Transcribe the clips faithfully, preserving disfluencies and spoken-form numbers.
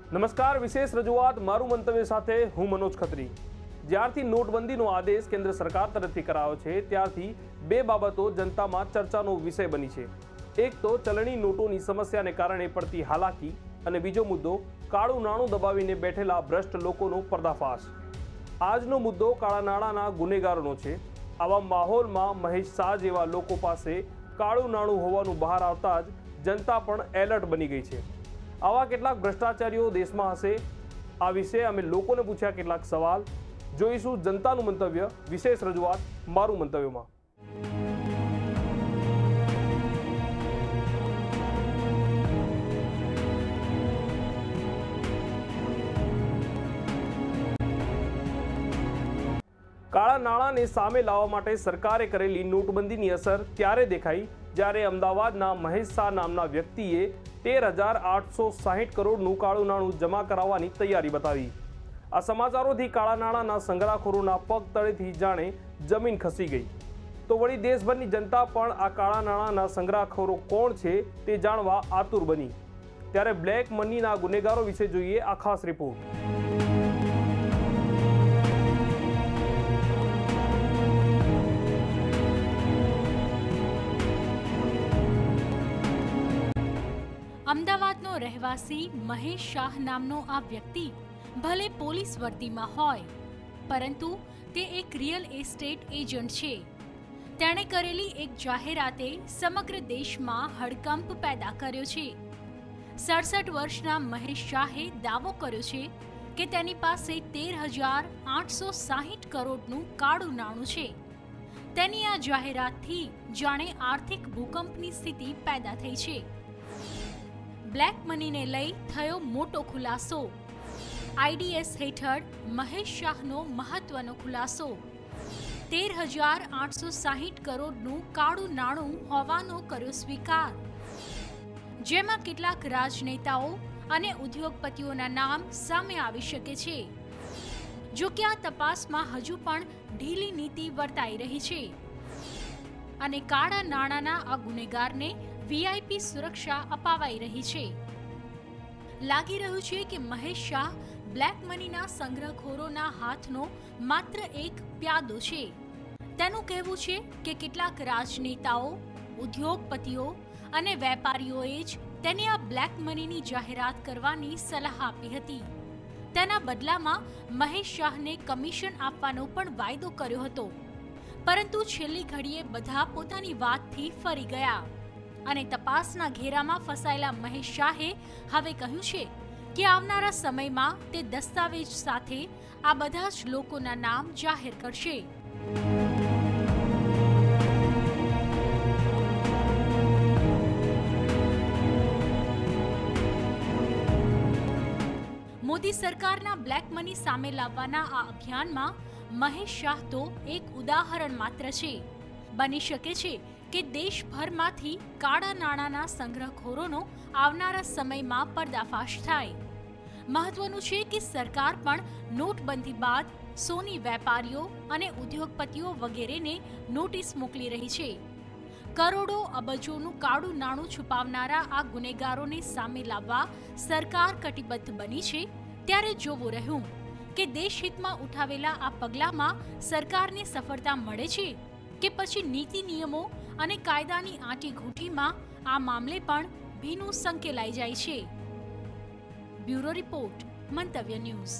નમસ્કાર, વિશેષ રજૂઆત મારું મંતવ્ય સાથે હું મનોજ ખત્રી। જ્યારથી નોટબંધીનો આદેશ કેન્દ્ર સરકાર તરફથી કરાયો છે ત્યારથી બે બાબતો જનતામાં ચર્ચાનો વિષય બની છે। એક તો ચલણી નોટોની સમસ્યાને કારણે પડતી હાલાકી અને બીજો મુદ્દો કાળું નાણું દબાવીને બેઠેલા ભ્રષ્ટ લોકોનો પર્દાફાશ। આજનો મુદ્દો કાળા નાણાંના ગુનેગારોનો છે। આવા માહોલમાં મહેશ શાહ જેવા લોકો પાસે કાળું નાણું હોવાનું બહાર આવતા જ જનતા પણ એલર્ટ બની ગઈ છે। આવા કેટલાક ભ્રષ્ટાચારીઓ દેશમાં હશે? આ વિશે અમે લોકોને પૂછ્યા કેટલાક સવાલ। જોઈશું જનતાનું મંતવ્ય વિશેષ રજૂઆત મારું મંતવ્યમાં। કાળા નાણાંને સામે લાવવા માટે સરકારે કરેલી નોટબંધીની અસર ત્યારે દેખાઈ જ્યારે અમદાવાદના મહેશ શાહ નામના વ્યક્તિએ તેર હજાર આઠસો સાહીઠ કરોડનું કાળું નાણું જમા કરાવવાની તૈયારી બતાવી। આ સમાચારોથી કાળા નાણાંના સંગ્રહખોરોના પગ તળેથી જાણે જમીન ખસી ગઈ। તો વળી દેશભરની જનતા પણ આ કાળા નાણાંના સંગ્રહખોરો કોણ છે તે જાણવા આતુર બની। ત્યારે બ્લેક મનીના ગુનેગારો વિશે જોઈએ આ ખાસ રિપોર્ટ। અમદાવાદનો રહેવાસી મહેશ શાહ નામનો આ વ્યક્તિ ભલે પોલીસ વર્દીમાં હોય, પરંતુ તે એક રિયલ એસ્ટેટ એજન્ટ છે। તેણે કરેલી એક જાહેરાતે સમગ્ર દેશમાં હડકંપ પેદા કર્યો છે। સડસઠ વર્ષના મહેશ શાહે દાવો કર્યો છે કે તેની પાસે તેર હજાર આઠસો સાહીઠ કરોડનું કાળું નાણું છે। તેની આ જાહેરાતથી જાણે આર્થિક ભૂકંપની સ્થિતિ પેદા થઈ છે। બ્લેક મનીને લઈ થયો મોટો ખુલાસો। આઈડીએસ હેઠળ મહેશ શાહનો મહત્વનો ખુલાસો। તેર હજાર આઠસો સાહીઠ કરોડનું કાળું નાણું હોવાનો કર્યો સ્વીકાર, જેમાં કેટલાક રાજનેતાઓ અને ઉદ્યોગપતિઓના નામ સામે આવી શકે છે। જો કે આ તપાસમાં હજુ પણ ઢીલી નીતિ વર્તાઈ રહી છે અને કાળા નાણાંના આ ગુનેગારને વીઆઈપી સુરક્ષા અપાવાઈ રહી છે। લાગી રહ્યું છે કે મહેશ શાહ બ્લેક મનીના સંગ્રહખોરોના હાથનો માત્ર એક પ્યાદો છે। તેનું કહેવું છે કે કેટલાક રાજનેતાઓ, ઉદ્યોગપતિઓ અને વેપારીઓએ જ તેને આ બ્લેક મનીની જાહેરાત કરવાની સલાહ આપી હતી। તેના બદલામાં મહેશ શાહને કમિશન આપવાનો પણ વાયદો કર્યો હતો, પરંતુ છેલ્લી ઘડીએ બધા પોતાની વાતથી ફરી ગયા અને તપાસના ઘેરામાં ફસાયેલા મહેશ શાહે હવે કહ્યું છે કે આવનારા સમયમાં તે દસ્તાવેજ સાથે આ બધા જ લોકોના નામ જાહેર કરશે। મોદી સરકારના બ્લેક મની સામે લાવવાના આ અભિયાનમાં મહેશ શાહ તો એક ઉદાહરણ માત્ર છે। બની શકે છે કે દેશભરમાંથી કાળા નાણાંના સંગ્રહખોરોનો આવનારા સમયમાં પર્દાફાશ થાય। મહત્વનું છે કે સરકાર પણ નોટબંધી બાદ સોની વેપારીઓ અને ઉદ્યોગપતિઓ વગેરેને નોટિસ મોકલી રહી છે। કરોડો અબજોનું કાળું નાણું છુપાવનારા આ ગુનેગારોને સામે લાવવા સરકાર કટિબદ્ધ બની છે। ત્યારે જોવું રહ્યું કે દેશહિતમાં ઉઠાવેલા આ પગલામાં સરકારને સફળતા મળે છે કે પછી નીતિ નિયમો અને કાયદાની આંટી ઘૂંટીમાં આ મામલે પણ ભીનું સંકેલાઈ જાય છે। Bureau report, Mantavya news.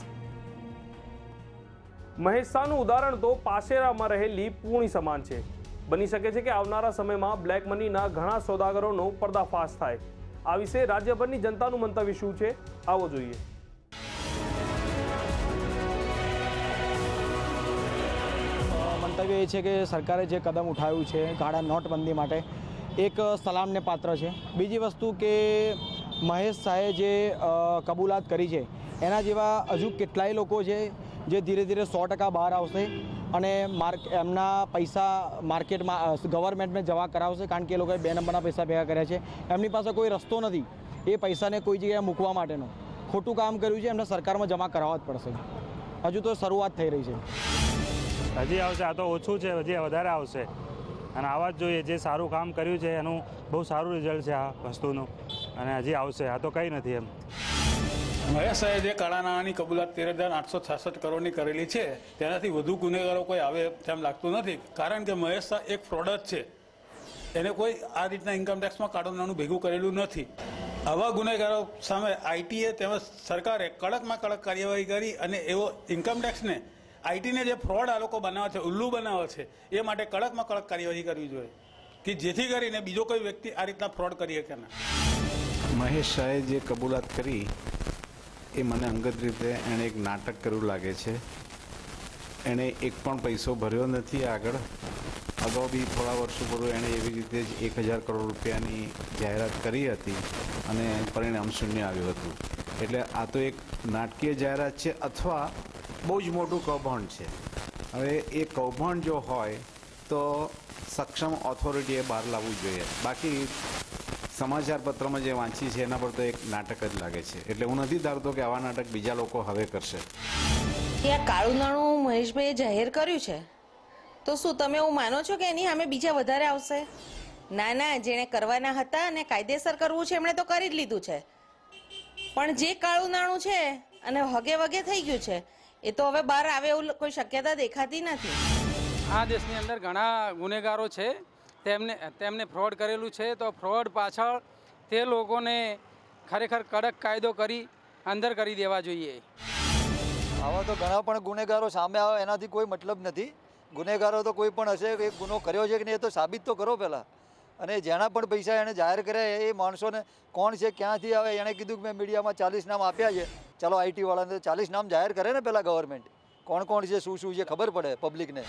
Mahesh શાહનું ઉદાહરણ તો પાશેરામાં રહેલી પૂણી સમાન છે। બની શકે છે કે આવનારા સમયમાં બ્લેક મનીના ઘણા સોદાગરોનો પર્દાફાશ થાય। આ વિશે રાજ્યભરની જનતાનું મંતવ્ય શું છે, આવો જોઈએ। મંતવ્ય એ છે કે સરકારે જે કદમ ઉઠાવ્યું છે કાળા નોટબંધી માટે એક સલામને પાત્ર છે। બીજી વસ્તુ કે મહેશ શાહે જે કબૂલાત કરી છે એના જેવા હજુ કેટલાય લોકો છે જે ધીરે ધીરે સો ટકા બહાર આવશે અને માર્ક એમના પૈસા માર્કેટમાં ગવર્મેન્ટને જમા કરાવશે, કારણ કે એ લોકોએ બે નંબરના પૈસા ભેગા કર્યા છે। એમની પાસે કોઈ રસ્તો નથી એ પૈસાને કોઈ જગ્યાએ મૂકવા માટેનો। ખોટું કામ કર્યું છે, એમને સરકારમાં જમા કરાવવા જ પડશે। હજુ તો શરૂઆત થઈ રહી છે। હજી આવશે, આ તો ઓછું છે, હજી વધારે આવશે અને આવા જ જોઈએ। જે સારું કામ કર્યું છે એનું બહુ સારું રિઝલ્ટ છે આ વસ્તુનું અને હજી આવશે। આ તો કંઈ નથી એમ। મહેશ શાહે જે કાળા નાણાંની કબૂલાત તેર હજાર આઠસો છાસઠ કરોડની કરેલી છે તેનાથી વધુ ગુનેગારો કોઈ આવે તેમ લાગતું નથી, કારણ કે મહેશ શાહ એક ફ્રોડ જ છે. એને કોઈ આ રીતના ઇન્કમટેક્સમાં કાળું નાણું ભેગું કરેલું નથી. આવા ગુનેગારો સામે આઈટીએ તેમજ સરકારે કડકમાં કડક કાર્યવાહી કરી અને એવો ઇન્કમટેક્સને આઈટીને જે ફ્રોડ આ લોકો બનાવે છે, ઉલ્લુ બનાવે છે, એ માટે કડકમાં કડક કાર્યવાહી કરવી જોઈએ કે જેથી કરીને બીજો કોઈ વ્યક્તિ આ રીતના ફ્રોડ કરી શકે ના. મહેશ શાહે જે કબૂલાત કરી એ મને અંગત રીતે એણે એક નાટક કર્યું લાગે છે. એણે એક પણ પૈસો ભર્યો નથી આગળ. અગાઉ બી થોડા વર્ષો પૂર્વે એણે એવી રીતે જ એક હજાર કરોડ રૂપિયાની જાહેરાત કરી હતી અને પરિણામ શૂન્ય આવ્યું હતું. એટલે આ તો એક નાટકીય જાહેરાત છે અથવા બહુ જ મોટું કૌભાંડ છે. હવે એ કૌભાંડ જો હોય તો સક્ષમ ઓથોરિટીએ બહાર લાવવું જોઈએ. બાકી સમાચાર પત્રમાં જે વાંચી છે એના પર તો એક નાટક જ લાગે છે. એટલે હું નથી ધારતો કે આવા નાટક બીજા લોકો હવે કરશે. ત્યાં કાળું નાણું મહેશભાઈએ જાહેર કર્યું છે તો શું તમે એવું માનો છો કે એની સામે બીજા વધારે આવશે? ના ના, જેણે કરવાના હતા અને કાયદેસર કરવું છે એમણે તો કરી જ લીધું છે, પણ જે કાળું નાણું છે અને હગે વગે થઈ ગયું છે એ તો હવે બહાર આવે એવું કોઈ શક્યતા દેખાતી નથી. આ દેશની અંદર ઘણા ગુનેગારો છે, તેમને તેમને ફ્રોડ કરેલું છે, તો ફ્રોડ પાછળ તે લોકોને ખરેખર કડક કાયદો કરી અંદર કરી દેવા જોઈએ. આવા તો ઘણા પણ ગુનેગારો સામે આવે એનાથી કોઈ મતલબ નથી. ગુનેગારો તો કોઈ પણ હશે, એક ગુનો કર્યો છે કે નહીં એ તો સાબિત તો કરો પહેલાં. અને જેના પણ પૈસા એણે જાહેર કર્યા એ માણસોને કોણ છે, ક્યાંથી આવે, એણે કીધું કે મેં મીડિયામાં ચાલીસ નામ આપ્યા છે, ચાલો આઈટીવાળાને ચાલીસ નામ જાહેર કરે ને પહેલાં ગવર્મેન્ટ, કોણ કોણ છે, શું શું છે ખબર પડે પબ્લિકને.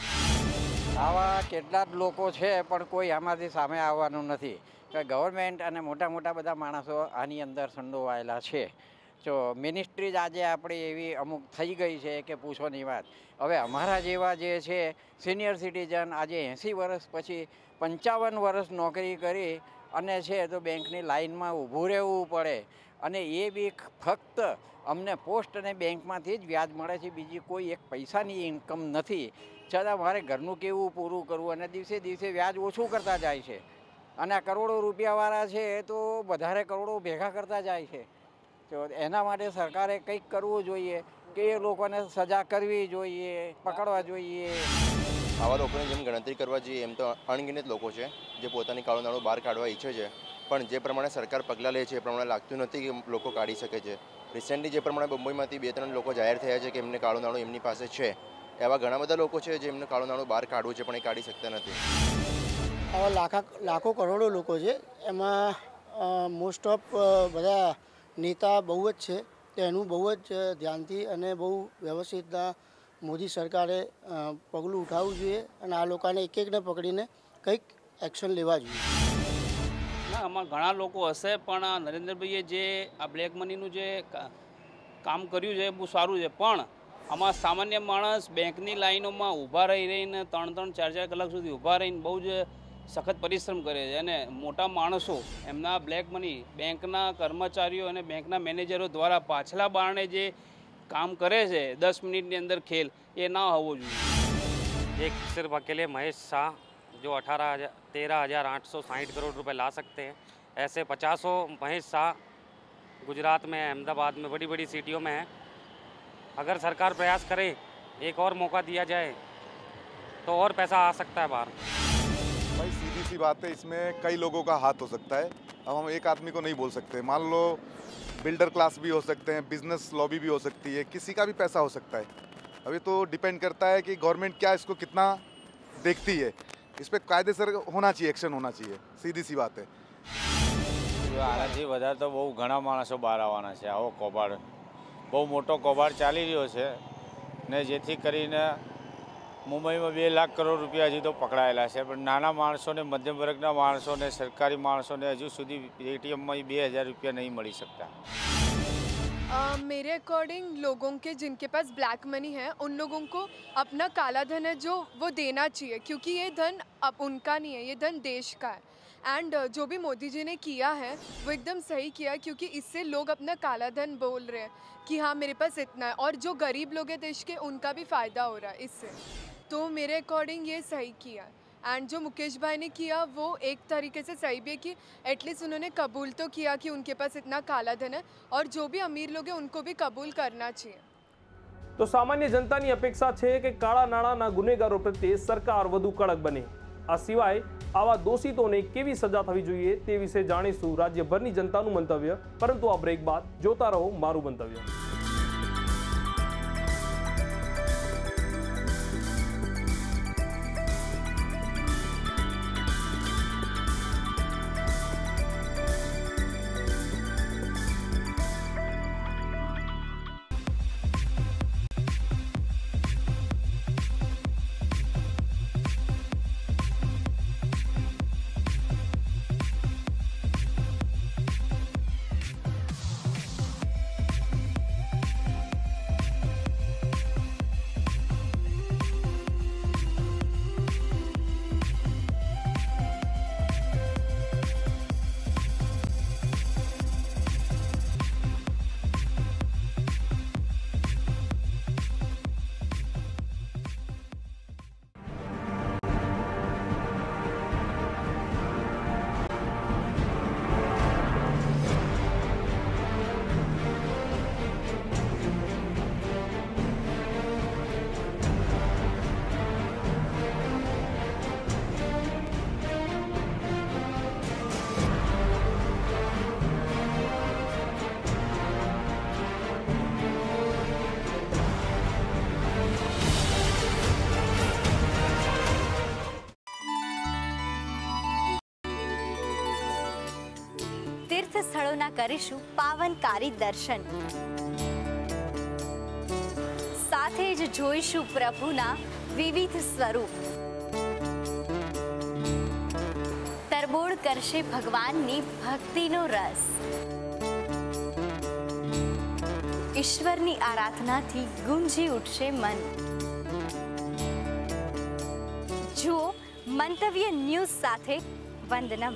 આવા કેટલાક લોકો છે પણ કોઈ આમાંથી સામે આવવાનું નથી. ગવર્મેન્ટ અને મોટા મોટા બધા માણસો આની અંદર સંડોવાયેલા છે. જો મિનિસ્ટ્રી જ આજે આપણી એવી અમુક થઈ ગઈ છે કે પૂછોની વાત. હવે અમારા જેવા જે છે સિનિયર સિટીઝન આજે એંસી વર્ષ પછી પંચાવન વર્ષ નોકરી કરી અને છે તો બેંકની લાઇનમાં ઊભું રહેવું પડે, અને એ બી ફક્ત અમને પોસ્ટ અને બેંકમાંથી જ વ્યાજ મળે છે, બીજી કોઈ એક પૈસાની ઇન્કમ નથી. છતાં મારે ઘરનું કેવું પૂરું કરવું અને દિવસે દિવસે વ્યાજ ઓછું કરતા જાય છે. અને આ કરોડો રૂપિયાવાળા છે એ તો વધારે કરોડો ભેગા કરતા જાય છે. તો એના માટે સરકારે કંઈક કરવું જોઈએ કે એ લોકોને સજા કરવી જોઈએ, પકડવા જોઈએ. આવા લોકોને જેમ ગણતરી કરવા જોઈએ એમ તો અણગિનત લોકો છે જે પોતાની કાળું નાણું બહાર કાઢવા ઈચ્છે છે, પણ જે પ્રમાણે સરકાર પગલાં લે છે એ પ્રમાણે લાગતું નથી કે લોકો કાઢી શકે છે. રિસેન્ટલી જે પ્રમાણે મુંબઈમાંથી બે ત્રણ લોકો જાહેર થયા છે કે એમને કાળું નાણું એમની પાસે છે, એવા ઘણા બધા લોકો છે જે એમને કાળું નાણું બહાર કાઢવું છે પણ એ કાઢી શકતા નથી. આવા લાખા લાખો કરોડો લોકો છે, એમાં મોસ્ટ ઓફ બધા નેતા બહુ જ છે, તો એનું બહુ જ ધ્યાનથી અને બહુ વ્યવસ્થિત મોદી સરકારે પગલું ઉઠાવવું જોઈએ અને આ લોકોને એક એકને પકડીને કંઈક એક્શન લેવા જોઈએ. ના, આમાં ઘણા લોકો હશે પણ નરેન્દ્રભાઈએ જે આ બ્લેક મનીનું જે કામ કર્યું છે એ બહુ સારું છે, પણ આમાં સામાન્ય માણસ બેંકની લાઈનોમાં ઊભા રહી રહીને ત્રણ ત્રણ ચાર ચાર કલાક સુધી ઊભા રહીને બહુ જ સખત પરિશ્રમ કરે છે. અને મોટા માણસો એમના બ્લેક મની બેંકના કર્મચારીઓ અને બેંકના મેનેજરો દ્વારા પાછલા બારણે જે काम करे છે दस मिनट ની અંદર खेल ये ना होवो જોઈએ. एक सिर्फ अकेले महेश शाह जो अठारह हजार तेरह हजार आठ सौ साठ करोड़ रुपए ला सकते हैं, ऐसे पचासों महेश शाह गुजरात में, अहमदाबाद में, बड़ी बड़ी सिटियों में हैं. अगर सरकार प्रयास करे, एक और मौका दिया जाए तो और पैसा आ सकता है बाहर. भाई सीधी सी बात है, इसमें कई लोगों का हाथ हो सकता है. अब हम एक आदमी को नहीं बोल सकते. मान लो बिल्डर क्लास भी हो सकते हैं, बिजनेस लॉबी भी हो सकती है, किसी का भी पैसा हो सकता है. अभी तो डिपेंड करता है कि गवर्नमेंट क्या इसको कितना देखती है. इस पर कायदेसर होना चाहिए, एक्शन होना चाहिए. सीधी सी बात है. આનાથી વધારે તો બહુ ઘણા માણસો બહાર આવવાના છે. આવો કૌભાંડ બહુ મોટો કૌભાંડ ચાલી રહ્યો છે ને જેથી કરીને મુંબઈમાં બે લાખ કરોડ રૂપિયા હજી તો પકડાયેલા છે, પણ નાના માણસોને, મધ્યમ વર્ગના માણસોને, સરકારી માણસોને હજુ સુધી એટીએમમાં બે હજાર रुपया नहीं मिल सकता. uh, मेरे अकॉर्डिंग लोगों के जिनके पास ब्लैक मनी है उन लोगों को अपना काला धन है जो वो देना चाहिए, क्योंकि ये धन अब उनका नहीं है, ये धन देश का है. एंड uh, जो भी मोदी जी ने किया है वो एकदम सही किया, क्योंकि इससे लोग अपना काला धन बोल रहे हैं कि हाँ मेरे पास इतना है, और जो गरीब लोग हैं देश के उनका भी फ़ायदा हो रहा है इससे. तो मेरे अकॉर्डिंग ये सही किया. एंड जो मुकेश भाई ने किया वो एक तरीके से सही भी है कि एटलीस्ट उन्होंने कबूल तो किया कि उनके पास इतना काला धन है और जो भी अमीर लोग हैं उनको भी कबूल करना चाहिए। तो सामान्य जनतानी अपेक्षा है कि काळा नाણાંના ગુનેગારો પ્રત્યે સરકાર વધુ કડક બને। આ સિવાય આવા દોષિતોને કેવી સજા થવી જોઈએ તે વિશે જાણીશું રાજ્યભરની જનતાનું મંતવ્ય, પરંતુ આ બ્રેક બાદ જોતા રહો મારું મંતવ્ય। तीर्थ स्थळोना करीशु पावनकारी दर्शन, साथे ज जोईशु प्रभुना विविध स्वरूप। तरबोळ करशे भगवाननी भक्तिनो रस। ईश्वरनी आराधनाथी गुंजी उठशे मन। जुओ मंतव्य न्यूज साथे वंदनम।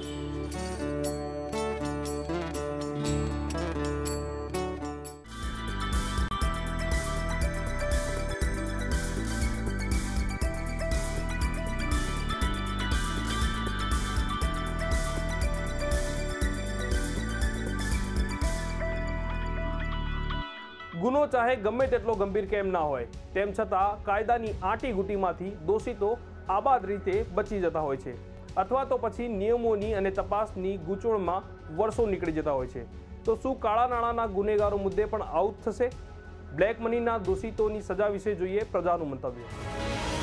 ગુનો ચાહે ગમે તેટલો ગંભીર કેમ ના હોય, તેમ છતાં કાયદાની આંટી ઘૂંટીમાંથી દોષિતો આબાદ રીતે બચી જતા હોય છે, અથવા તો પછી નિયમોની અને તપાસની ગૂંચવણમાં વર્ષો નીકળી જતા હોય છે। તો શું કાળા નાણાંના ગુનેગારો મુદ્દે પણ આવું જ થશે? બ્લેક મનીના દોષિતોની સજા વિશે જોઈએ પ્રજાનું મંતવ્ય।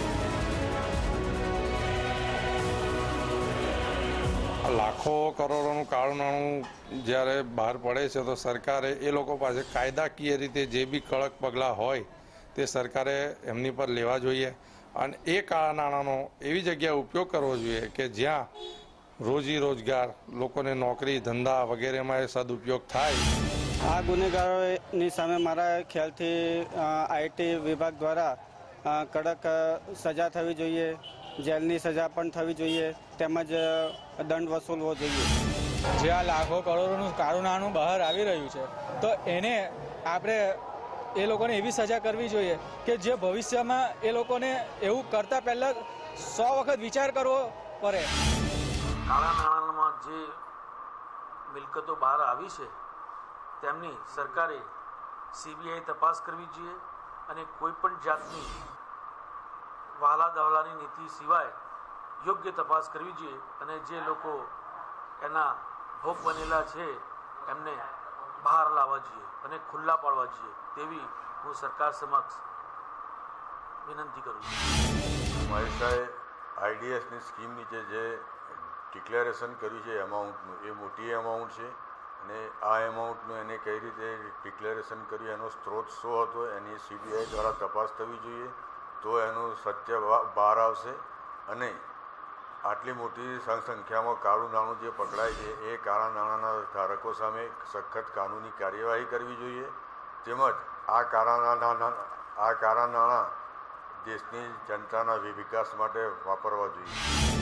લાખો કરોડોનું કાળું નાણું જ્યારે બહાર પડે છે તો સરકારે એ લોકો પાસે કાયદાકીય રીતે જે બી કડક પગલાં હોય તે સરકારે એમની પર લેવા જોઈએ અને એ કાળા નાણાંનો એવી જગ્યાએ ઉપયોગ કરવો જોઈએ કે જ્યાં રોજી રોજગાર, લોકોને નોકરી ધંધા વગેરેમાં એ સદુપયોગ થાય। આ ગુનેગારોની સામે મારા ખ્યાલથી આઈટી વિભાગ દ્વારા કડક સજા થવી જોઈએ, જેલની સજા પણ થવી જોઈએ, તેમજ દંડ વસૂલવો જોઈએ। જે આ લાખો કરોડોનું કાળું નાણું બહાર આવી રહ્યું છે તો એને આપણે એ લોકોને એવી સજા કરવી જોઈએ કે જે ભવિષ્યમાં એ લોકોને એવું કરતા પહેલાં સો વખત વિચાર કરવો પડે। કાળા નાણાંમાં જે મિલકતો બહાર આવી છે તેમની સરકારે સીબીઆઈ તપાસ કરવી જોઈએ અને કોઈ પણ જાતની વહાલા દહલાની નીતિ સિવાય યોગ્ય તપાસ કરવી જોઈએ અને જે લોકો એના ભોગ બનેલા છે એમને બહાર લાવવા જોઈએ અને ખુલ્લા પાડવા જોઈએ તેવી હું સરકાર સમક્ષ વિનંતી કરું છું। મહેશાએ આઈડીએસની સ્કીમ નીચે જે ડિક્લેરેશન કર્યું છે એમાઉન્ટનું, એ મોટી અમાઉન્ટ છે અને આ એમાઉન્ટનું એને કઈ રીતે ડિક્લેરેશન કર્યું, એનો સ્ત્રોત શું હતો, એની સીબીઆઈ દ્વારા તપાસ થવી જોઈએ તો એનું સત્ય બહાર આવશે અને આટલી મોટી સંખ્યામાં કાળું નાણું જે પકડાય છે એ કાળા નાણાંના ધારકો સામે સખત કાનૂની કાર્યવાહી કરવી જોઈએ। તેમજ આ કાળા નાણાં આ કાળા નાણાં દેશની જનતાના વિકાસ માટે વાપરવા જોઈએ।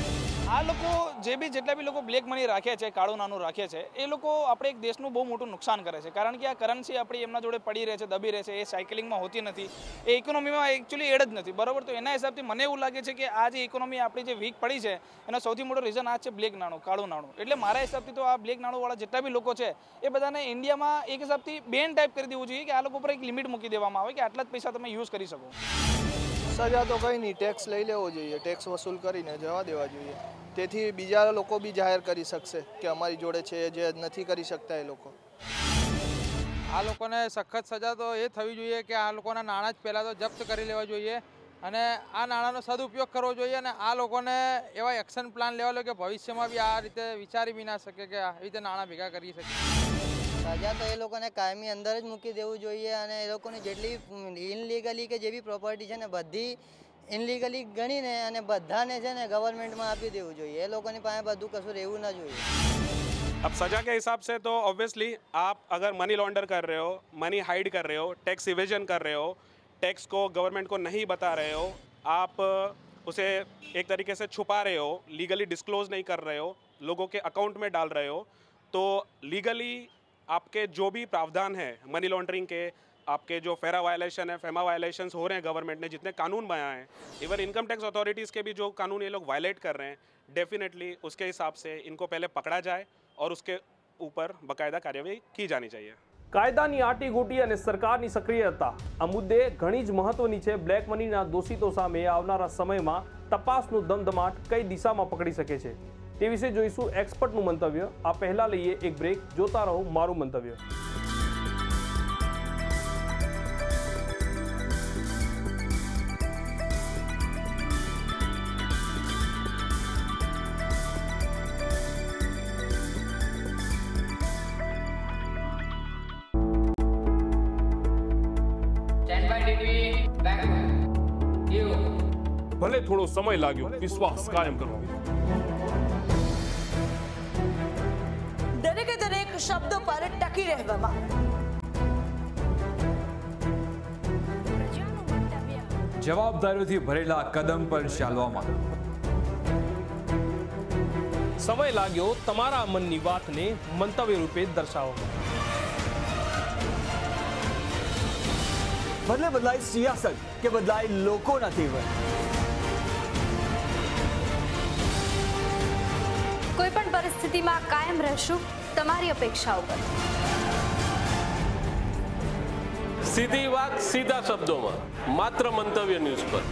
આ લોકો જે બી જેટલા બી લોકો બ્લેક મની રાખે છે, કાળું નાણું રાખે છે, એ લોકો આપણે એક દેશનું બહુ મોટું નુકસાન કરે છે. કારણ કે આ કરન્સી આપણી એમના જોડે પડી રહે છે, દબી રહે છે, એ સાયકલિંગમાં હોતી નથી, એ ઇકોનોમીમાં એકચ્યુઅલી એડ જ નથી, બરાબર. તો એના હિસાબથી મને એવું લાગે છે કે આ જે ઇકોનોમી આપણી જે વીક પડી છે એનો સૌથી મોટો રીઝન આ છે બ્લેક નાણું, કાળું નાણું. એટલે મારા હિસાબથી તો આ બ્લેક નાણુંવાળા જેટલા બી લોકો છે એ બધાને ઇન્ડિયામાં એક હિસાબથી બેન ટાઈપ કરી દેવું જોઈએ કે આ લોકો ઉપર એક લિમિટ મૂકી દેવામાં આવે કે આટલા જ પૈસા તમે યુઝ કરી શકો. સજા તો કંઈ નહીં, ટેક્સ લઈ લેવો જોઈએ, ટેક્સ વસૂલ કરીને જવા દેવા જોઈએ. તેથી બીજા લોકો બી જાહેર કરી શકશે કે અમારી જોડે છે, જે નથી કરી શકતા એ લોકો. આ લોકોને સખત સજા તો એ થવી જોઈએ કે આ લોકોના નાણાં જ પહેલાં તો જપ્ત કરી લેવા જોઈએ અને આ નાણાંનો સદુપયોગ કરવો જોઈએ અને આ લોકોને એવા એક્શન પ્લાન લેવા જોઈએ કે ભવિષ્યમાં બી આ રીતે વિચારી બી ના શકે કે આવી રીતે નાણાં ભેગા કરી શકે. સજા તો એ લોકોને કાયમી અંદર જ મૂકી દેવું જોઈએ અને એ લોકોની જેટલી ઇનલીગલી કે જે બી પ્રોપર્ટી છે ને બધી ઇનલીગલી ગણીને અને બધાને છે ને ગવર્મેન્ટમાં આપી દેવું જોઈએ. એ લોકોની પાસે બધું કશું રહેવું ના જોઈએ. अब सजा के हिसाब से तो ऑब्वियसली आप अगर मनी लॉन्डर कर रहे हो, मनी हाइड कर रहे हो, टैक्स इवेजन कर रहे हो, टैक्स को गवर्नमेंट को नहीं बता रहे हो, आप उसे एक तरीके से छुपा रहे हो, लीगली डिस्क्लोज नहीं कर रहे हो, लोगों के अकाउंट में डाल रहे हो, तो लीगली आपके जो भी प्रावधान है मनी लॉन्ड्रिंग के, आपके जो फेरा वायलेशन है, फेमा वायलेशंस हो रहे हैं गवर्नमेंट ने जितने कानून बनाए हैं, इवन इनकम टैक्स अथॉरिटीज़ के भी जो कानून ये लोग वायलेट कर रहे हैं, डेफिनेटली उसके हिसाब से इनको पहले पकड़ा जाए और उसके ऊपर बाकायदा कार्यवाही की जानी चाहिए. કાયદાની આટી ગોટી અને સરકારની સક્રિયતા આ મુદ્દે ઘણી જ મહત્વની છે. બ્લેક મનીના દોષિતો સામે આવનારા સમયમાં તપાસનું ધમધમાટ કઈ દિશામાં પકડી શકે છે તે વિશે જોઈશું એક્સપર્ટનું મંતવ્ય. આ પહેલા લઈએ એક બ્રેક. જોતા રહો મારું મંતવ્ય. ભલે થોડો સમય લાગ્યો, વિશ્વાસ કાયમ કરો. દરેકે દરેક શબ્દો પર ટકી રહેવામાં, જવાબદારીઓથી ભરેલા કદમ પર ચાલવામાં, સમય લાગ્યો તમારા મનની વાતને મંતવ્ય રૂપે દર્શાવવામાં. ભલે બદલાય સિયાસત કે બદલાય લોકોના તેવર, કોઈ પણ પરિસ્થિતિમાં કાયમ રહેશું તમારી અપેક્ષાઓ પર. સીધી વાત સીધા શબ્દોમાં, માત્ર મંતવ્ય ન્યૂઝ પર.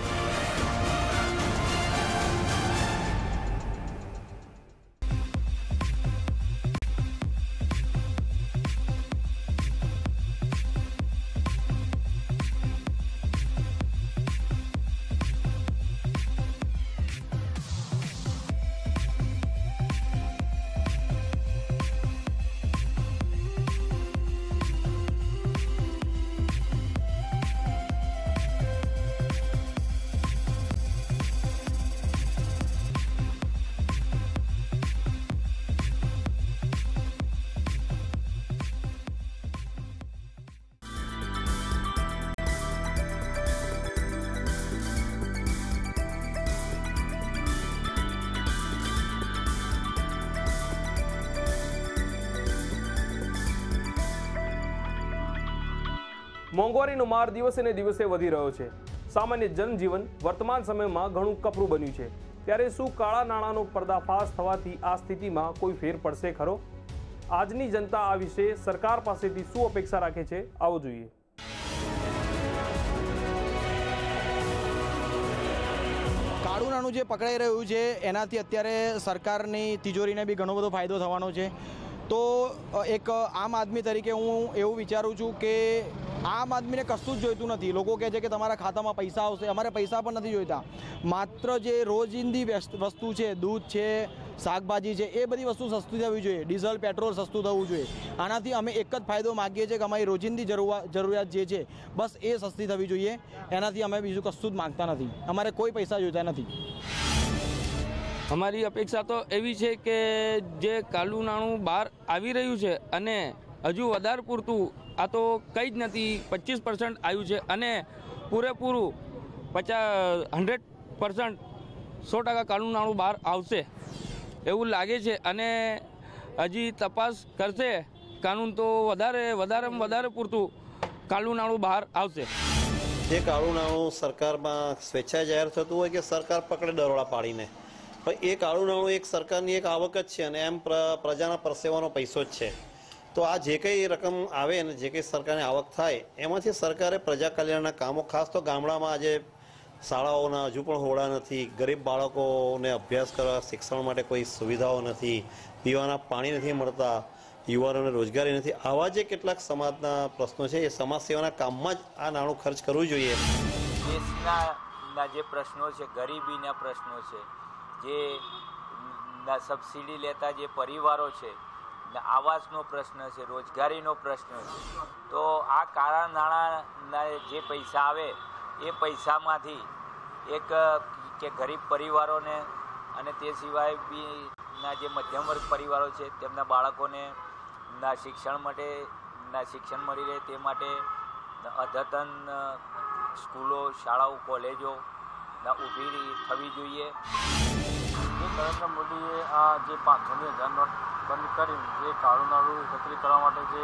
મોંઘવારીનો માર દિવસે ને દિવસે વધી રહ્યો છે. સામાન્ય જનજીવન વર્તમાન સમયમાં ઘણું કપરું બન્યું છે. ત્યારે શું કાળા નાણાંનો પર્દાફાશ થવાથી આ સ્થિતિમાં કોઈ ફેર પડશે ખરો? આજની જનતા આ વિશે સરકાર પાસેથી શું અપેક્ષા રાખે છે, આવો જોઈએ. કાળું નાણું જે પકડાઈ રહ્યું છે એનાથી અત્યારે સરકારની તિજોરીને બી ઘણો બધો ફાયદો થવાનો છે. તો એક આમ આદમી તરીકે હું એવું વિચારું છું કે આમ આદમીને કશું જ જોઈતું નથી. લોકો કહે છે કે તમારા ખાતામાં પૈસા આવશે, અમારે પૈસા પણ નથી જોઈતા. માત્ર જે રોજિંદી વસ્તુ છે, દૂધ છે, શાકભાજી છે, એ બધી વસ્તુ સસ્તી થવી જોઈએ. ડીઝલ પેટ્રોલ સસ્તું થવું જોઈએ. આનાથી અમે એક જ ફાયદો માગીએ છીએ કે અમારી રોજિંદી જરૂરિયાત જે છે બસ એ સસ્તી થવી જોઈએ. એનાથી અમે બીજું કશું જ માગતા નથી. અમારે કોઈ પૈસા જોઈતા નથી. અમારી અપેક્ષા તો એવી છે કે જે કાળું નાણું બહાર આવી રહ્યું છે અને હજુ વધારે પૂરતું, આ તો કંઈ જ નથી, પચીસ પર્સન્ટ આવ્યું છે અને પૂરેપૂરું પચાસ હંડ્રેડ પર્સન્ટ સો ટકા કાળું નાણું બહાર આવશે એવું લાગે છે અને હજી તપાસ કરશે કાનૂન તો વધારે વધારેમાં વધારે પૂરતું કાળું નાણું બહાર આવશે. જે કાળું નાણું સરકારમાં સ્વેચ્છાએ જાહેર થતું હોય કે સરકાર પકડે દરોડા પાડીને, પણ એ કાળું નાણું એક સરકારની એક આવક જ છે અને એમ પ્રજાના પરસેવાનો પૈસો જ છે. તો આ જે કંઈ રકમ આવે અને જે કંઈ સરકારની આવક થાય એમાંથી સરકારે પ્રજા કલ્યાણના કામો, ખાસ તો ગામડામાં આજે શાળાઓના હજુ પણ હોળા નથી, ગરીબ બાળકોને અભ્યાસ કરવા શિક્ષણ માટે કોઈ સુવિધાઓ નથી, પીવાના પાણી નથી મળતા, યુવાનોને રોજગારી નથી, આવા જે કેટલાક સમાજના પ્રશ્નો છે એ સમાજ સેવાના કામમાં જ આ નાણું ખર્ચ કરવું જોઈએ. દેશના જે પ્રશ્નો છે, ગરીબીના પ્રશ્નો છે, જે સબસિડી લેતા જે પરિવારો છે, આવાસનો પ્રશ્ન છે, રોજગારીનો પ્રશ્ન છે, તો આ કાળા નાણાંના જે પૈસા આવે એ પૈસામાંથી એક કે ગરીબ પરિવારોને અને તે સિવાય બી ના જે મધ્યમ વર્ગ પરિવારો છે તેમના બાળકોને ના શિક્ષણ માટે ના શિક્ષણ મળી રહે તે માટે અદ્યતન સ્કૂલો, શાળાઓ, કોલેજો ના ઊભી થવી જોઈએ. જે નરેન્દ્ર મોદીએ આ જે પાંચસોની હજાર નોટ બંધ કરી જે કાળું નાણું એકત્રિત કરવા માટે જે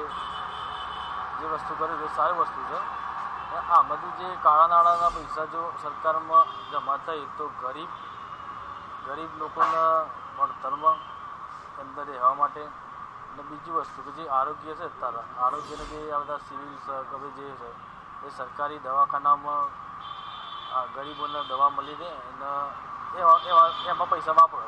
જે વસ્તુ કરી તે સારી વસ્તુ છે. આમાંથી જે કાળા નાણાંના પૈસા જો સરકારમાં જમા થાય તો ગરીબ ગરીબ લોકોના ભણતરમાં અંદર રહેવા માટે અને બીજી વસ્તુ કે જે આરોગ્ય છે તારા આરોગ્યને જે આ બધા સિવિલ હવે જે છે એ સરકારી દવાખાનામાં ગરીબોને દવા મળી રહે અને એવા એવા એમાં પૈસા વાપરો.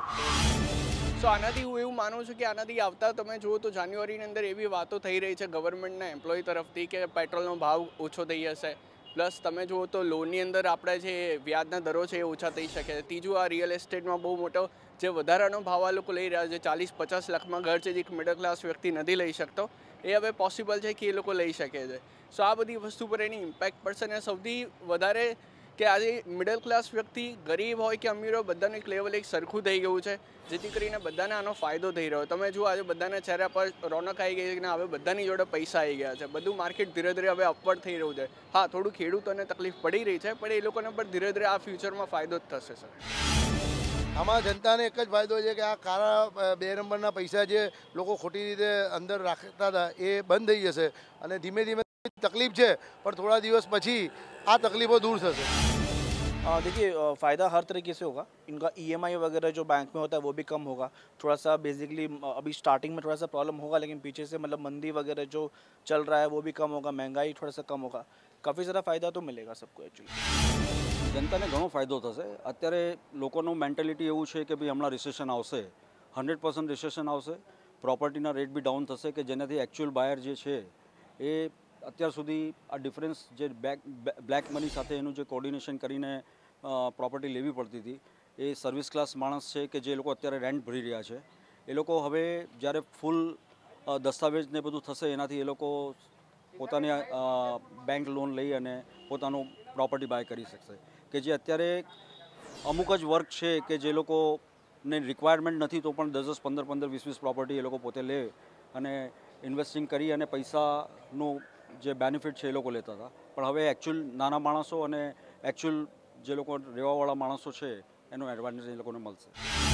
સો આનાથી હું એવું માનું છું કે આનાથી આવતા તમે જુઓ તો જાન્યુઆરીની અંદર એવી વાતો થઈ રહી છે ગવર્મેન્ટના એમ્પ્લોય તરફથી કે પેટ્રોલનો ભાવ ઓછો થઈ જશે, પ્લસ તમે જુઓ તો લોનની અંદર આપણે જે વ્યાજના દરો છે એ ઓછા થઈ શકે. ત્રીજું, આ રિયલ એસ્ટેટમાં બહુ મોટો જે વધારાનો ભાવ આ લોકો લઈ રહ્યા છે, ચાલીસ પચાસ લાખમાં ઘર છે જે એક મિડલ ક્લાસ વ્યક્તિ નથી લઈ શકતો, એ હવે પોસિબલ છે કે એ લોકો લઈ શકે છે. સો આ બધી વસ્તુ પર એની ઇમ્પેક્ટ પડશે અને સૌથી વધારે કે આજે મિડલ ક્લાસ વ્યક્તિ ગરીબ હોય કે અમીર હોય બધાનું એક લેવલ એક સરખું થઈ ગયું છે, જેથી કરીને બધાને આનો ફાયદો થઈ રહ્યો. તમે જુઓ આજે બધાના ચહેરા પર રોનક આવી ગઈ છે કે હવે બધાની જોડે પૈસા આવી ગયા છે, બધું માર્કેટ ધીરે ધીરે હવે અપવર્ડ થઈ રહ્યું છે. હા, થોડું ખેડૂતોને તકલીફ પડી રહી છે પણ એ લોકોને પણ ધીરે ધીરે આ ફ્યુચરમાં ફાયદો જ થશે. સર, આમાં જનતાને એક જ ફાયદો છે કે આ કાળા બે નંબરના પૈસા જે લોકો ખોટી રીતે અંદર રાખતા હતા એ બંધ થઈ જશે અને ધીમે ધીમે तकलीफ है पर थोड़ा दिवस पची आ तकलीफों दूर से. देखिए फ़ायदा हर तरीके से होगा. इनका ईएमआई वगैरह जो बैंक में होता है वो भी कम होगा. थोड़ा सा बेसिकली अभी स्टार्टिंग में थोड़ा सा प्रॉब्लम होगा, लेकिन पीछे से मतलब मंदी वगैरह जो चल रहा है वो भी कम होगा, महंगाई थोड़ा सा कम होगा, काफ़ी सारा फ़ायदा तो मिलेगा सबको एक्चुअली. जनता ने घणो फायदो थशे. अत्यारे लोकोनो मेंटेलिटी एवुं छे के भाई हमणां रिसेशन आवशे, हंड्रेड पर्सेंट रिसेशन आवशे, प्रोपर्टीना रेट भी डाउन थशे के जेनाथी एक्चुअल बायर जे छे ए અત્યાર સુધી આ ડિફરન્સ જે બેક બ્લેક મની સાથે એનું જે કોર્ડિનેશન કરીને પ્રોપર્ટી લેવી પડતી હતી એ સર્વિસ ક્લાસ માણસ છે કે જે લોકો અત્યારે રેન્ટ ભરી રહ્યા છે એ લોકો હવે જ્યારે ફૂલ દસ્તાવેજ ને બધું થશે એનાથી એ લોકો પોતાની બેંક લોન લઈ અને પોતાનું પ્રોપર્ટી બાય કરી શકશે. કે જે અત્યારે અમુક જ વર્ક છે કે જે લોકોને રિક્વાયરમેન્ટ નથી તો પણ દસ દસ પંદર પંદર વીસ વીસ પ્રોપર્ટી એ લોકો પોતે લે અને ઇન્વેસ્ટિંગ કરી અને પૈસાનું જે બેનિફિટ છે એ લોકો લેતા હતા. પણ હવે એકચ્યુઅલ નાના માણસો અને એકચ્યુઅલ જે લોકો રહેવાવાળા માણસો છે એનો એડવાન્ટેજ એ લોકોને મળશે.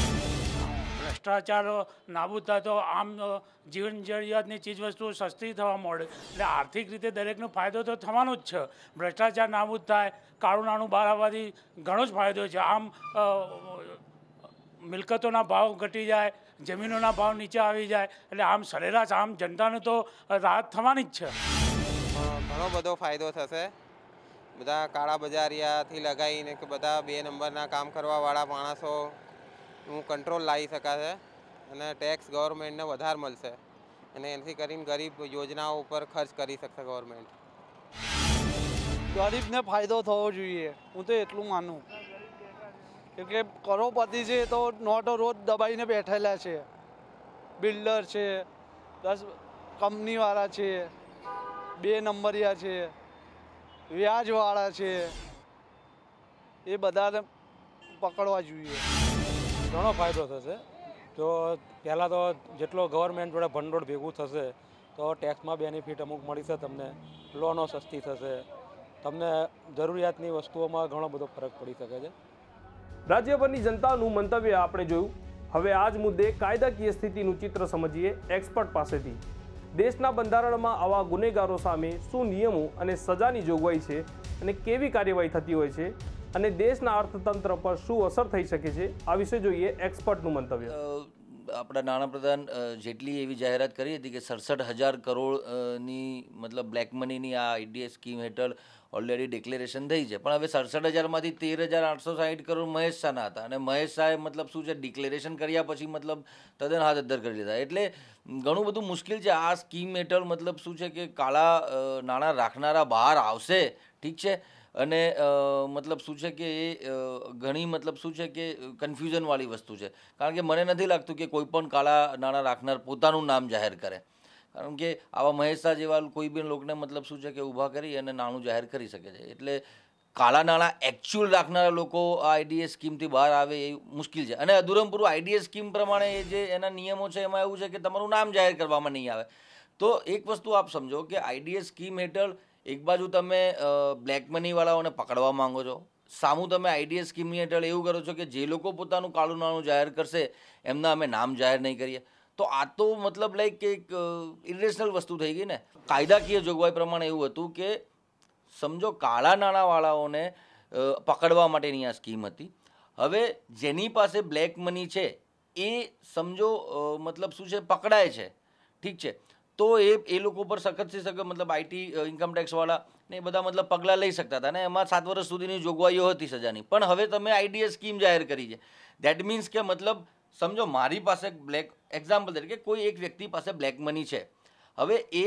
ભ્રષ્ટાચાર નાબૂદ થાય તો આમ જીવન જરૂરિયાતની ચીજવસ્તુઓ સસ્તી થવા મળે એટલે આર્થિક રીતે દરેકનો ફાયદો તો થવાનો જ છે. ભ્રષ્ટાચાર નાબૂદ થાય, કાળું નાણું બહાર આવવાથી ઘણો જ ફાયદો છે. આમ મિલકતોના ભાવ ઘટી જાય, જમીનોના ભાવ નીચે આવી જાય એટલે આમ સરેરાશ આમ જનતાને તો રાહત થવાની જ છે. ઘણો બધો ફાયદો થશે. બધા કાળા બજારિયાથી લગાવીને કે બધા બે નંબરના કામ કરવાવાળા માણસો હું કંટ્રોલ લાવી શકાશે અને ટેક્સ ગવર્મેન્ટને વધારે મળશે અને એનાથી કરીને ગરીબ યોજનાઓ ઉપર ખર્ચ કરી શકશે ગવર્મેન્ટ. ગરીબને ફાયદો થવો જોઈએ, હું તો એટલું માનું. કેમ કે કરોડપતિ છે તો નોટો રોજ દબાઈને બેઠેલા છે, બિલ્ડર છે, દસ કંપનીવાળા છે, બે નંબરિયા છે, વ્યાજવાળા છે, એ બધાને પકડવા જોઈએ. ઘણો ફાયદો થશે. જો પહેલાં તો જેટલો ગવર્મેન્ટ જોડે ભંડોળ ભેગું થશે તો ટેક્સમાં બેનિફિટ અમુક મળી છે, તમને લોનો સસ્તી થશે, તમને જરૂરિયાતની વસ્તુઓમાં ઘણો બધો ફરક પડી શકે છે. રાજ્યભરની જનતાનું મંતવ્ય આપણે જોયું. હવે આ જ મુદ્દે કાયદાકીય સ્થિતિનું ચિત્ર સમજીએ એક્સપર્ટ પાસેથી. દેશના બંધારણમાં આવા ગુનેગારો સામે શું નિયમો અને સજાની જોગવાઈ છે અને કેવી કાર્યવાહી થતી હોય છે અને દેશના અર્થતંત્ર પર શું અસર થઈ શકે છે, આ વિશે જોઈએ એક્સપર્ટનું મંતવ્ય. આપણા નાણાપ્રધાન જેટલી એવી જાહેરાત કરી હતી કે સડસઠ હજાર કરોડની મતલબ બ્લેક મનીની આ આઈડીએસ સ્કીમ હેઠળ ઓલરેડી ડિક્લેરેશન થઈ છે, પણ હવે સડસઠ હજારમાંથી તેર હજાર આઠસો સાહીઠ કરોડ મહેશ શાહના હતા અને મહેશ શાહે મતલબ શું છે ડિક્લેરેશન કર્યા પછી મતલબ તદ્દન હાથ અદ્ધર કરી લીધા. એટલે ઘણું બધું મુશ્કેલ છે. આ સ્કીમ હેઠળ મતલબ શું છે કે કાળા નાણાં રાખનારા બહાર આવશે, ઠીક છે, અને મતલબ શું છે કે એ ઘણી મતલબ શું છે કે કન્ફ્યુઝનવાળી વસ્તુ છે. કારણ કે મને નથી લાગતું કે કોઈ પણ કાળા નાણાં રાખનાર પોતાનું નામ જાહેર કરે, કારણ કે આવા મહેશ શાહ જેવા કોઈ બી લોકોને મતલબ શું છે કે ઊભા કરી અને નાણું જાહેર કરી શકે છે. એટલે કાળા નાણાં એકચ્યુઅલ રાખનારા લોકો આ આઈડીએસ સ્કીમથી બહાર આવે એ મુશ્કેલ છે. અને અધૂરમપૂરું આઈડીએસ સ્કીમ પ્રમાણે એ જે એના નિયમો છે એમાં એવું છે કે તમારું નામ જાહેર કરવામાં નહીં આવે. તો એક વસ્તુ આપ સમજો કે આઈડીએસ સ્કીમ હેઠળ એક બાજુ તમે બ્લેક મનીવાળાઓને પકડવા માંગો છો, સામું તમે આઈડીએસ સ્કીમની હેઠળ એવું કરો છો કે જે લોકો પોતાનું કાળું નાણું જાહેર કરશે એમના અમે નામ જાહેર નહીં કરીએ. તો આ તો મતલબ લાઈક કે એક ઇરેશનલ વસ્તુ થઈ ગઈ ને. કાયદાકીય જોગવાઈ પ્રમાણે એવું હતું કે સમજો કાળા નાણાંવાળાઓને પકડવા માટેની આ સ્કીમ હતી. હવે જેની પાસે બ્લેક મની છે એ સમજો મતલબ શું છે પકડાય છે, ઠીક છે, તો એ એ લોકો પર સખત થઈ શકે, મતલબ આઈટી ઇન્કમટેક્સવાળા ને એ બધા મતલબ પગલાં લઈ શકતા હતા ને એમાં સાત વર્ષ સુધીની જોગવાઈઓ હતી સજાની. પણ હવે તમે આઈડીએસ સ્કીમ જાહેર કરી છે. દેટ મીન્સ કે મતલબ સમજો મારી પાસે બ્લેક એક્ઝામ્પલ તરીકે કોઈ એક વ્યક્તિ પાસે બ્લેક મની છે, હવે એ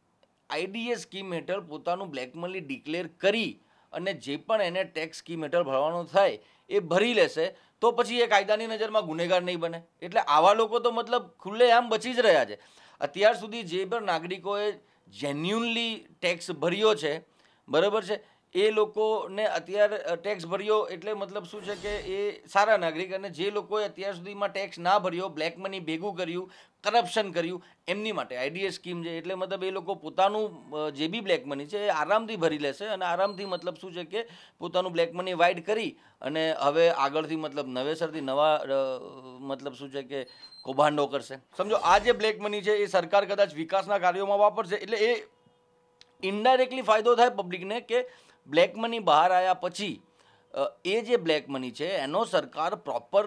આઈડીએસ સ્કીમ હેઠળ પોતાનું બ્લેક મની ડિક્લેર કરી અને જે પણ એને ટેક્સ સ્કીમ હેઠળ ભરવાનું થાય એ ભરી લેશે, તો પછી એ કાયદાની નજરમાં ગુનેગાર નહીં બને. એટલે આવા લોકો તો મતલબ ખુલ્લે આમ બચી જ રહ્યા છે. અત્યાર સુધી જે પણ નાગરિકોએ જેન્યુનલી ટેક્સ ભર્યો છે, બરાબર છે, એ લોકોને અત્યારે ટેક્સ ભર્યો એટલે મતલબ શું છે કે એ સારા નાગરિક, અને જે લોકોએ અત્યાર સુધીમાં ટેક્સ ના ભર્યો, બ્લેક મની ભેગું કર્યું, કરપ્શન કર્યું, એમની માટે આઈડીએસ સ્કીમ છે. એટલે મતલબ એ લોકો પોતાનું જે બી બ્લેક મની છે એ આરામથી ભરી લેશે અને આરામથી મતલબ શું છે કે પોતાનું બ્લેક મની વાઇડ કરી અને હવે આગળથી મતલબ નવેસરથી નવા મતલબ શું છે કે કૌભાંડો કરશે. સમજો આ જે બ્લેક મની છે એ સરકાર કદાચ વિકાસના કાર્યોમાં વાપરશે, એટલે એ ઇનડાયરેક્ટલી ફાયદો થાય પબ્લિકને કે બ્લેક મની બહાર આવ્યા પછી એ જે બ્લેક મની છે એનો સરકાર પ્રોપર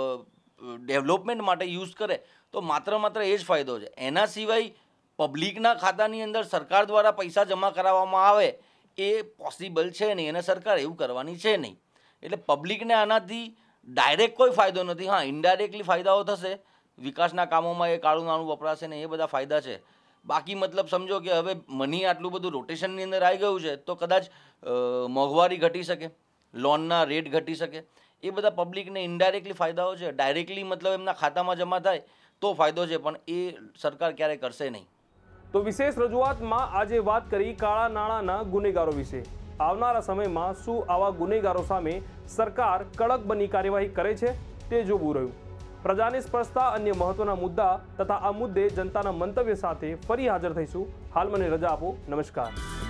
ડેવલપમેન્ટ માટે યુઝ કરે તો માત્ર માત્ર એ જ ફાયદો છે. એના સિવાય પબ્લિકના ખાતાની અંદર સરકાર દ્વારા પૈસા જમા કરાવવામાં આવે એ પોસિબલ છે નહીં, અને સરકાર એવું કરવાની છે નહીં. એટલે પબ્લિકને આનાથી ડાયરેક્ટ કોઈ ફાયદો નથી. હા, ઇનડાયરેક્ટલી ફાયદાઓ થશે, વિકાસના કામોમાં એ કાળું નાણું વપરાશે ને એ બધા ફાયદા છે. બાકી મતલબ સમજો કે હવે મની આટલું બધું રોટેશનની અંદર આવી ગયું છે તો કદાચ મોંઘવારી ઘટી શકે, લોનના રેટ ઘટી શકે, એ બધા પબ્લિકને ઇનડાયરેક્ટલી ફાયદાઓ છે. ડાયરેક્ટલી મતલબ એમના ખાતામાં જમા થાય તો ફાયદો છે, પણ એ સરકાર ક્યારેય કરશે નહીં. તો વિશેષ રજૂઆતમાં આજે વાત કરી કાળા નાણાંના ગુનેગારો વિશે. આવનારા સમયમાં શું આવા ગુનેગારો સામે સરકાર કડક બની કાર્યવાહી કરે છે તે જોવું રહ્યું. પ્રજાને સ્પર્શતા અન્ય મહત્વના મુદ્દા તથા આ મુદ્દે જનતાના મંતવ્ય સાથે ફરી હાજર થઈશું. હાલ મને રજા આપો. નમસ્કાર.